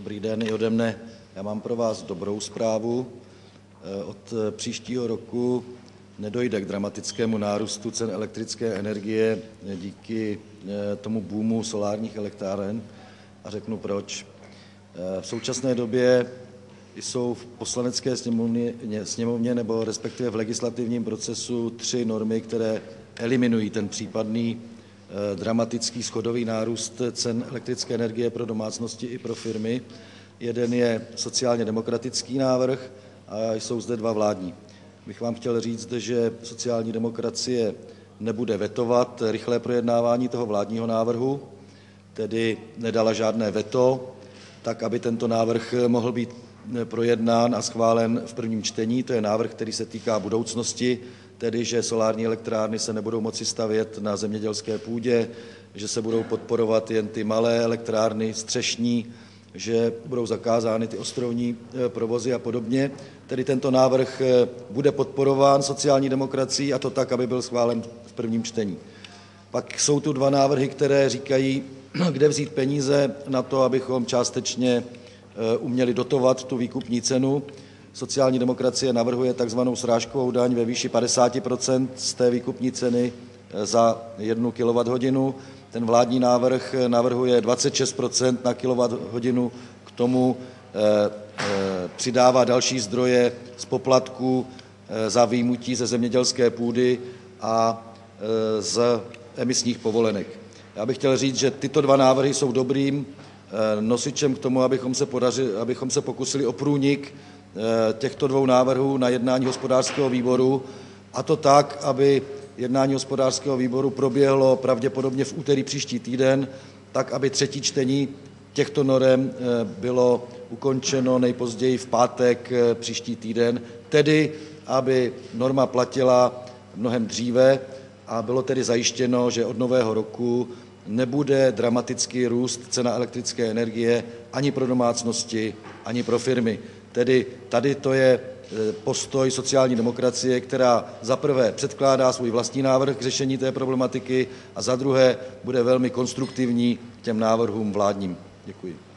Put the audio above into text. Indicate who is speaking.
Speaker 1: Dobrý den i ode mne. Já mám pro vás dobrou zprávu. Od příštího roku nedojde k dramatickému nárůstu cen elektrické energie díky tomu boomu solárních elektráren a řeknu proč. V současné době jsou v Poslanecké sněmovně nebo respektive v legislativním procesu 3 normy, které eliminují ten případný dramatický schodový nárůst cen elektrické energie pro domácnosti i pro firmy. Jeden je sociálně demokratický návrh a jsou zde 2 vládní. Bych vám chtěl říct, že sociální demokracie nebude vetovat rychlé projednávání toho vládního návrhu, tedy nedala žádné veto, tak aby tento návrh mohl být projednán a schválen v prvním čtení. To je návrh, který se týká budoucnosti, tedy že solární elektrárny se nebudou moci stavět na zemědělské půdě, že se budou podporovat jen ty malé elektrárny střešní, že budou zakázány ty ostrovní provozy a podobně. Tedy tento návrh bude podporován sociální demokracií a to tak, aby byl schválen v prvním čtení. Pak jsou tu 2 návrhy, které říkají, kde vzít peníze na to, abychom částečně uměli dotovat tu výkupní cenu. Sociální demokracie navrhuje takzvanou srážkovou daň ve výši 50% z té výkupní ceny za 1 kWh. Ten vládní návrh navrhuje 26% na kWh, k tomu přidává další zdroje z poplatků za vyjmutí ze zemědělské půdy a z emisních povolenek. Já bych chtěl říct, že tyto 2 návrhy jsou dobrým nosičem k tomu, abychom se pokusili o průnik těchto 2 návrhů na jednání hospodářského výboru, a to tak, aby jednání hospodářského výboru proběhlo pravděpodobně v úterý příští týden, tak aby 3. čtení těchto norem bylo ukončeno nejpozději v pátek příští týden, tedy aby norma platila mnohem dříve a bylo tedy zajištěno, že od nového roku nebude dramatický růst cena elektrické energie ani pro domácnosti, ani pro firmy. Tedy tady to je postoj sociální demokracie, která za prvé předkládá svůj vlastní návrh k řešení té problematiky a za druhé bude velmi konstruktivní k těm návrhům vládním. Děkuji.